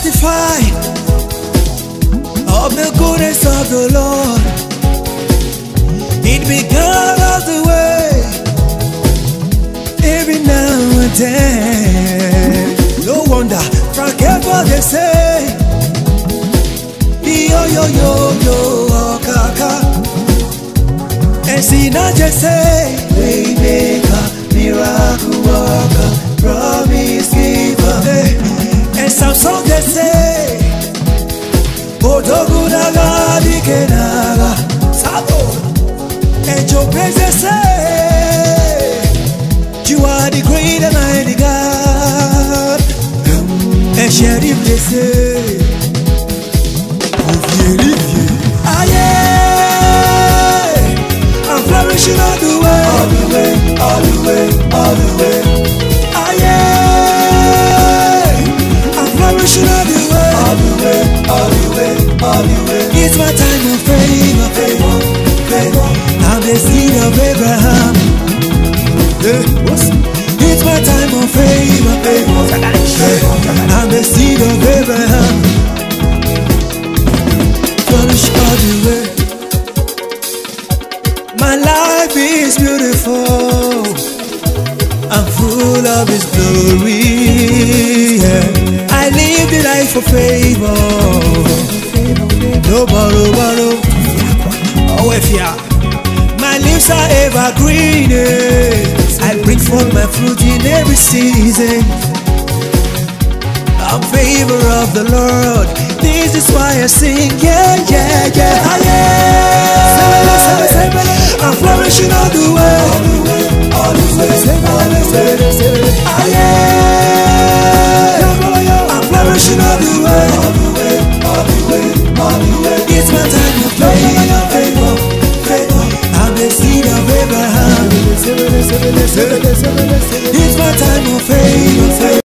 testify of the goodness of the Lord. It began all the way, every now and then. No wonder, forever they say, yo yo yo yo, kaka. And see not just say, waymaker, miracle worker, promise giver. Hey. And some songs they say, Odogunaga dikenaga, Sabo. And your praise they say, you are the great and mighty God. And Sheriff they say, I'm flourishing all the way, all the way, all the way, all the way. I'm flourishing all the way, all the way, all the way, all the way. It's my time of favor, favor, favor. I'm the seed of Abraham. It's my time of favor, favor. I'm the seed of Abraham. Flourish all the way. My life is beautiful. I'm full of His glory. Yeah. I live the life of favor. No borrow. Oh, if ya. My lips are evergreen. I bring forth my fruit in every season. I'm favor of the Lord. This is why I sing. Yeah, yeah, yeah. I'm flourishing all the way, all the way, all the way, all the way. I'm flourishing all the way, all the way, all the way, all the way. It's my time of favor, favor, favor. I'm the seed of Abraham. It's my time of favor, favor.